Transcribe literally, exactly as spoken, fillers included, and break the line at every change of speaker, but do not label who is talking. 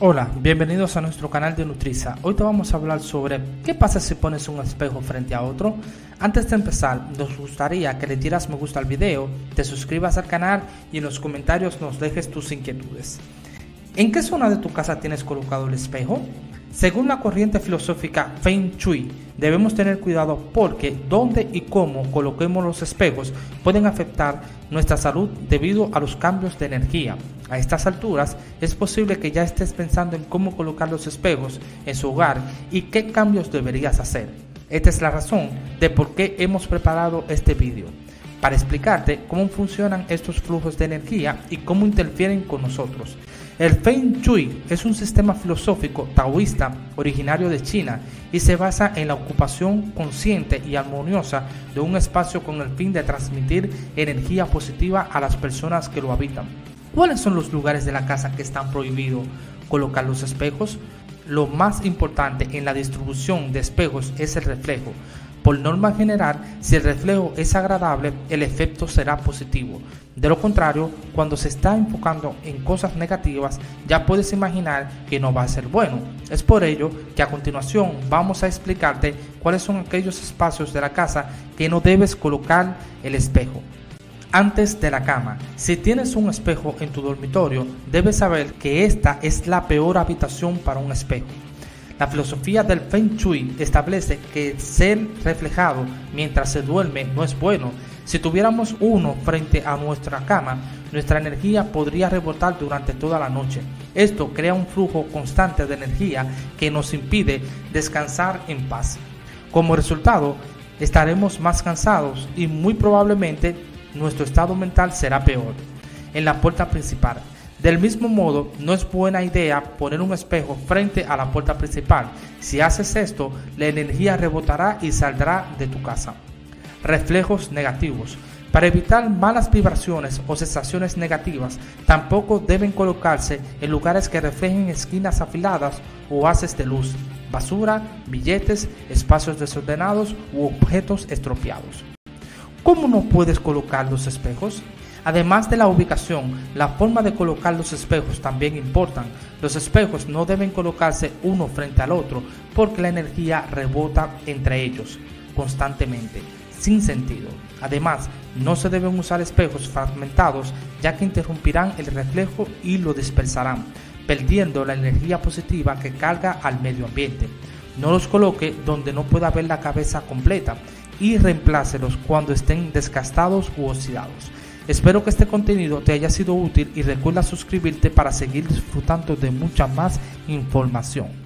Hola, bienvenidos a nuestro canal de Nutriza. Hoy te vamos a hablar sobre qué pasa si pones un espejo frente a otro. Antes de empezar, nos gustaría que le dieras me gusta al video, te suscribas al canal y en los comentarios nos dejes tus inquietudes. ¿En qué zona de tu casa tienes colocado el espejo? Según la corriente filosófica Feng Shui, debemos tener cuidado porque dónde y cómo coloquemos los espejos pueden afectar nuestra salud debido a los cambios de energía. A estas alturas es posible que ya estés pensando en cómo colocar los espejos en su hogar y qué cambios deberías hacer. Esta es la razón de por qué hemos preparado este vídeo, para explicarte cómo funcionan estos flujos de energía y cómo interfieren con nosotros. El Feng Shui es un sistema filosófico taoísta originario de China y se basa en la ocupación consciente y armoniosa de un espacio con el fin de transmitir energía positiva a las personas que lo habitan. ¿Cuáles son los lugares de la casa que están prohibidos colocar los espejos? Lo más importante en la distribución de espejos es el reflejo. Por norma general, si el reflejo es agradable, el efecto será positivo. De lo contrario, cuando se está enfocando en cosas negativas, ya puedes imaginar que no va a ser bueno. Es por ello que a continuación vamos a explicarte cuáles son aquellos espacios de la casa que no debes colocar el espejo. Antes de la cama, si tienes un espejo en tu dormitorio, debes saber que esta es la peor habitación para un espejo. La filosofía del Feng Shui establece que ser reflejado mientras se duerme no es bueno. Si tuviéramos uno frente a nuestra cama, nuestra energía podría rebotar durante toda la noche. Esto crea un flujo constante de energía que nos impide descansar en paz. Como resultado, estaremos más cansados y muy probablemente nuestro estado mental será peor. En la puerta principal. Del mismo modo, no es buena idea poner un espejo frente a la puerta principal. Si haces esto, la energía rebotará y saldrá de tu casa. Reflejos negativos. Para evitar malas vibraciones o sensaciones negativas, tampoco deben colocarse en lugares que reflejen esquinas afiladas o haces de luz, basura, billetes, espacios desordenados u objetos estropeados. ¿Cómo no puedes colocar los espejos? Además de la ubicación, la forma de colocar los espejos también importan. Los espejos no deben colocarse uno frente al otro porque la energía rebota entre ellos constantemente, sin sentido. Además, no se deben usar espejos fragmentados ya que interrumpirán el reflejo y lo dispersarán, perdiendo la energía positiva que carga al medio ambiente. No los coloque donde no pueda ver la cabeza completa y reemplácelos cuando estén desgastados u oxidados. Espero que este contenido te haya sido útil y recuerda suscribirte para seguir disfrutando de mucha más información.